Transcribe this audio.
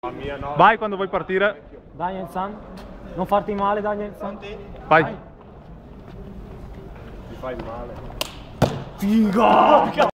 Vai quando vuoi partire. Daniel San, non farti male Daniel San. Vai. Ti fai male. Figa!